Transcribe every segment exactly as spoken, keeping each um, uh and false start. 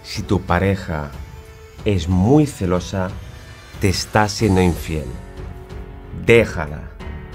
Si tu pareja es muy celosa, te está siendo infiel. Déjala.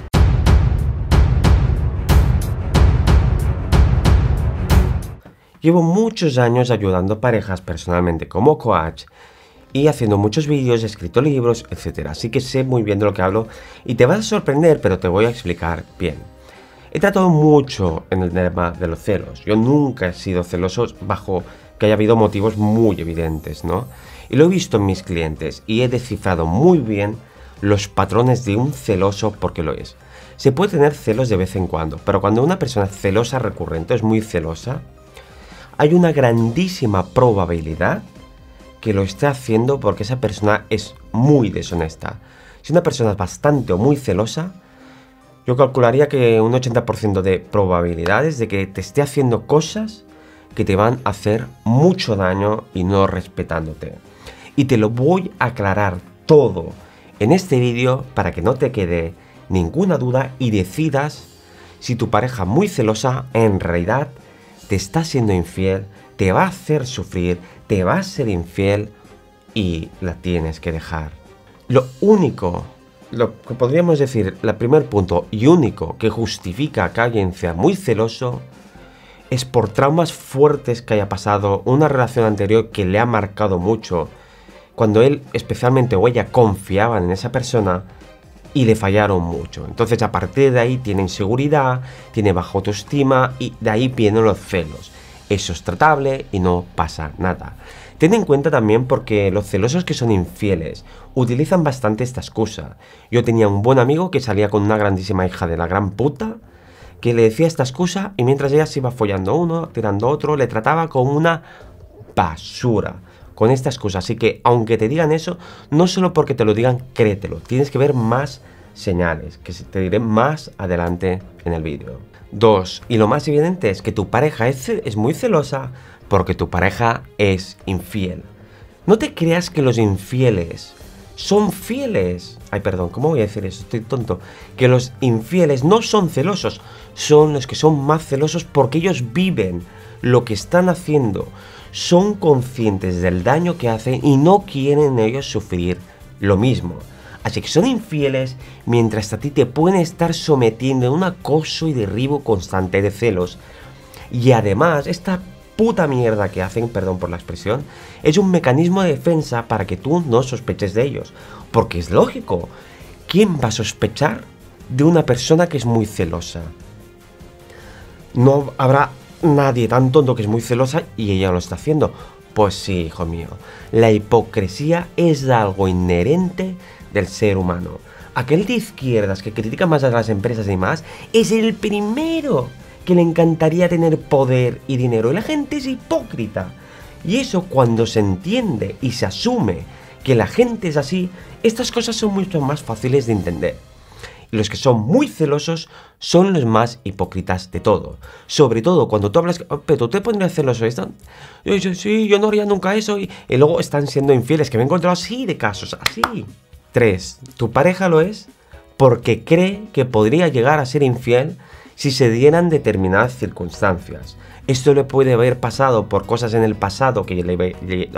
Llevo muchos años ayudando a parejas personalmente como coach y haciendo muchos vídeos, he escrito libros, etcétera. Así que sé muy bien de lo que hablo y te vas a sorprender, pero te voy a explicar bien. He tratado mucho en el tema de los celos. Yo nunca he sido celoso bajo que haya habido motivos muy evidentes, ¿no? Y lo he visto en mis clientes y he descifrado muy bien los patrones de un celoso porque lo es. Se puede tener celos de vez en cuando, pero cuando una persona celosa recurrente es muy celosa, hay una grandísima probabilidad que lo esté haciendo porque esa persona es muy deshonesta. Si una persona es bastante o muy celosa, yo calcularía que un ochenta por ciento de probabilidades de que te esté haciendo cosas que te van a hacer mucho daño y no respetándote. Y te lo voy a aclarar todo en este vídeo para que no te quede ninguna duda y decidas si tu pareja muy celosa en realidad te está siendo infiel, te va a hacer sufrir, te va a ser infiel y la tienes que dejar. Lo único, lo que podríamos decir, el primer punto y único que justifica que alguien sea muy celoso es por traumas fuertes que haya pasado, una relación anterior que le ha marcado mucho, cuando él especialmente o ella confiaban en esa persona y le fallaron mucho. Entonces a partir de ahí tiene inseguridad, tiene baja autoestima y de ahí vienen los celos. Eso es tratable y no pasa nada. Ten en cuenta también porque los celosos que son infieles utilizan bastante esta excusa. Yo tenía un buen amigo que salía con una grandísima hija de la gran puta que le decía esta excusa y mientras ella se iba follando uno, tirando otro, le trataba como una basura con esta excusa. Así que aunque te digan eso, no solo porque te lo digan, créetelo. Tienes que ver más señales, que te diré más adelante en el vídeo. Dos, y lo más evidente es que tu pareja es, es muy celosa porque tu pareja es infiel. No te creas que los infieles son fieles. Ay, perdón, ¿cómo voy a decir eso? Estoy tonto. Que los infieles no son celosos, son los que son más celosos porque ellos viven lo que están haciendo, son conscientes del daño que hacen y no quieren ellos sufrir lo mismo. Así que son infieles mientras a ti te pueden estar sometiendo a un acoso y derribo constante de celos. Y además, esta puta mierda que hacen, perdón por la expresión, es un mecanismo de defensa para que tú no sospeches de ellos. Porque es lógico, ¿quién va a sospechar de una persona que es muy celosa? No habrá nadie tan tonto que es muy celosa y ella lo está haciendo. Pues sí, hijo mío, la hipocresía es algo inherente del ser humano. Aquel de izquierdas que critica más a las empresas y más es el primero que le encantaría tener poder y dinero. Y la gente es hipócrita. Y eso, cuando se entiende y se asume que la gente es así, estas cosas son mucho más fáciles de entender. Y los que son muy celosos son los más hipócritas de todo. Sobre todo cuando tú hablas, oh, pero tú te pondrías celoso. ¿Están? Yo, yo, sí, yo no haría nunca eso. Y, y luego están siendo infieles, que me he encontrado así de casos, así. Tres, tu pareja lo es porque cree que podría llegar a ser infiel si se dieran determinadas circunstancias. Esto le puede haber pasado por cosas en el pasado que le, le,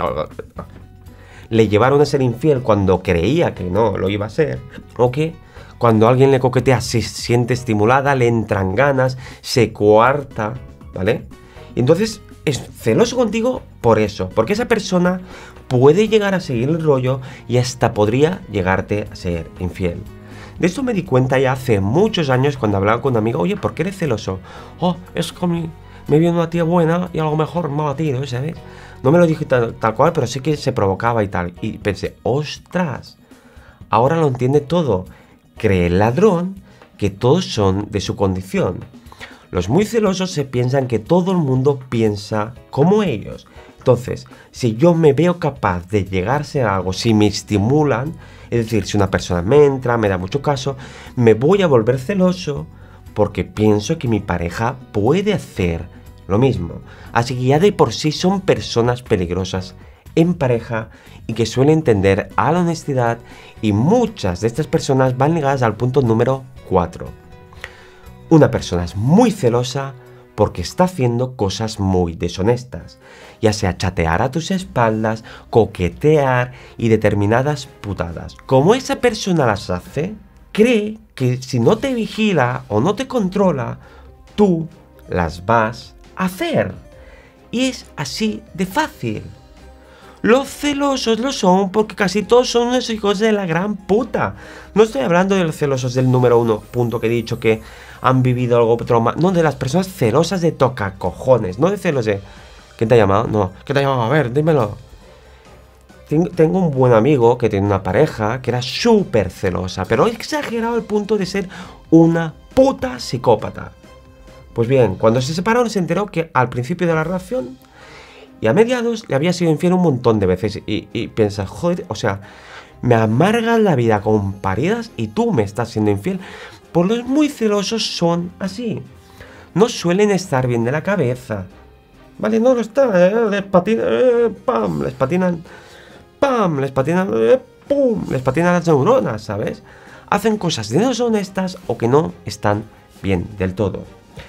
le llevaron a ser infiel cuando creía que no lo iba a ser. O que cuando alguien le coquetea se siente estimulada, le entran ganas, se coarta, ¿vale? Y entonces es celoso contigo por eso, porque esa persona puede llegar a seguir el rollo y hasta podría llegarte a ser infiel. De esto me di cuenta ya hace muchos años cuando hablaba con un amigo. Oye, ¿por qué eres celoso? Oh, es que me, me viene una tía buena y a lo mejor me ha batido, ¿sabes? No me lo dije tal, tal cual, pero sí que se provocaba y tal. Y pensé, ostras, ahora lo entiende todo. Cree el ladrón que todos son de su condición. Los muy celosos se piensan que todo el mundo piensa como ellos. Entonces, si yo me veo capaz de llegarse a algo, si me estimulan, es decir, si una persona me entra, me da mucho caso, me voy a volver celoso porque pienso que mi pareja puede hacer lo mismo. Así que ya de por sí son personas peligrosas en pareja y que suelen tender a la honestidad, y muchas de estas personas van ligadas al punto número cuatro. Una persona es muy celosa porque está haciendo cosas muy deshonestas, ya sea chatear a tus espaldas, coquetear y determinadas putadas. Como esa persona las hace, cree que si no te vigila o no te controla, tú las vas a hacer. Y es así de fácil. Los celosos lo son porque casi todos son unos hijos de la gran puta. No estoy hablando de los celosos del número uno, punto que he dicho que han vivido algo trauma. No, de las personas celosas de tocacojones, no de celos de... ¿Quién te ha llamado? No, ¿quién te ha llamado? A ver, dímelo. Tengo un buen amigo que tiene una pareja que era súper celosa, pero exagerado al punto de ser una puta psicópata. Pues bien, cuando se separaron se enteró que al principio de la relación y a mediados le había sido infiel un montón de veces y, y piensa, joder, o sea, me amargas la vida con paridas y tú me estás siendo infiel. Por los muy celosos son así. No suelen estar bien de la cabeza. Vale, no lo está, eh, les patinan, eh, pam, les patinan, pam, les patinan, eh, pum, les patinan las neuronas, ¿sabes? Hacen cosas deshonestas o que no están bien del todo.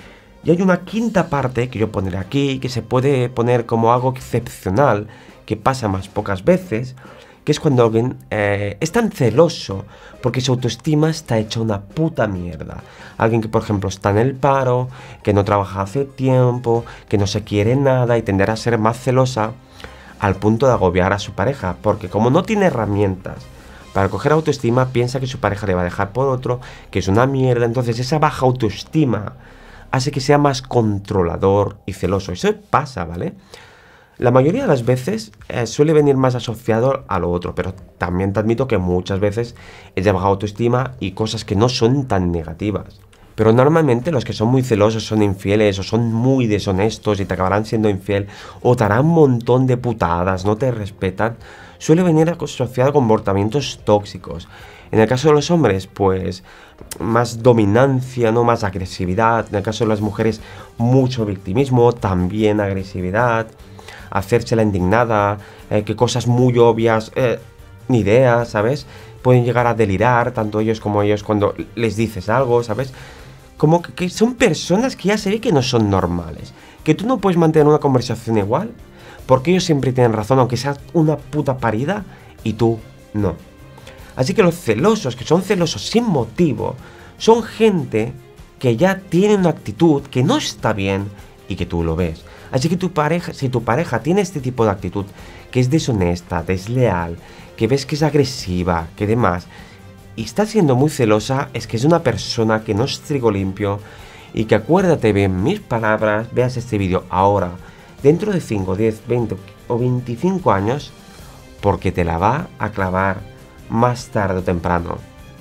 Y hay una quinta parte que yo pondré aquí, que se puede poner como algo excepcional, que pasa más pocas veces, que es cuando alguien eh, es tan celoso porque su autoestima está hecha una puta mierda. Alguien que, por ejemplo, está en el paro, que no trabaja hace tiempo, que no se quiere nada y tenderá a ser más celosa al punto de agobiar a su pareja, porque como no tiene herramientas para coger autoestima, piensa que su pareja le va a dejar por otro, que es una mierda. Entonces esa baja autoestima hace que sea más controlador y celoso. Eso pasa, ¿vale? La mayoría de las veces eh, suele venir más asociado a lo otro, pero también te admito que muchas veces es de baja autoestima y cosas que no son tan negativas. Pero normalmente los que son muy celosos son infieles o son muy deshonestos y te acabarán siendo infiel o te harán un montón de putadas, no te respetan. Suele venir asociado a comportamientos tóxicos. En el caso de los hombres, pues más dominancia, no más agresividad. En el caso de las mujeres, mucho victimismo, también agresividad, hacerse la indignada, eh, que cosas muy obvias, eh, ni idea, ¿sabes? Pueden llegar a delirar, tanto ellos como ellos, cuando les dices algo, ¿sabes? Como que, que son personas que ya se ve que no son normales. Que tú no puedes mantener una conversación igual, porque ellos siempre tienen razón, aunque sea una puta parida, y tú no. Así que los celosos, que son celosos sin motivo, son gente que ya tiene una actitud que no está bien y que tú lo ves. Así que tu pareja, si tu pareja tiene este tipo de actitud, que es deshonesta, desleal, que ves que es agresiva, que demás, y está siendo muy celosa, es que es una persona que no es trigo limpio y que acuérdate bien mis palabras, veas este vídeo ahora, dentro de cinco, diez, veinte o veinticinco años, porque te la va a clavar más tarde o temprano.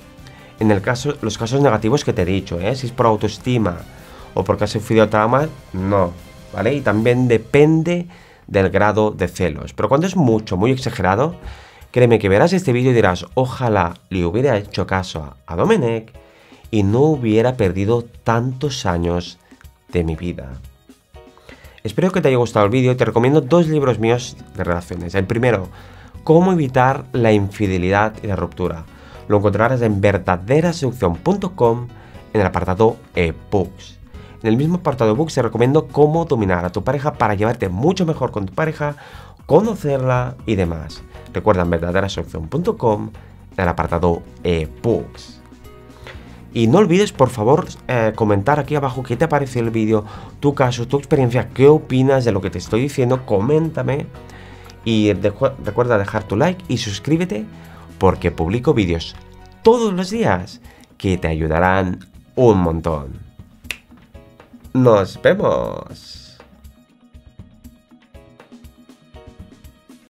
En el caso, los casos negativos que te he dicho, ¿eh? Si es por autoestima o porque has sufrido trauma, no, ¿vale? Y también depende del grado de celos. Pero cuando es mucho, muy exagerado, créeme que verás este vídeo y dirás, ojalá le hubiera hecho caso a Domenech y no hubiera perdido tantos años de mi vida. Espero que te haya gustado el vídeo y te recomiendo dos libros míos de relaciones. El primero, Cómo evitar la infidelidad y la ruptura. Lo encontrarás en verdadera seducción punto com en el apartado ebooks. En el mismo apartado ebooks te recomiendo cómo dominar a tu pareja para llevarte mucho mejor con tu pareja, conocerla y demás. Recuerda en verdadera seducción punto com en el apartado ebooks. Y no olvides, por favor, eh, comentar aquí abajo qué te parece el vídeo, tu caso, tu experiencia, qué opinas de lo que te estoy diciendo, coméntame. Y de recuerda dejar tu like y suscríbete porque publico vídeos todos los días que te ayudarán un montón. ¡Nos vemos!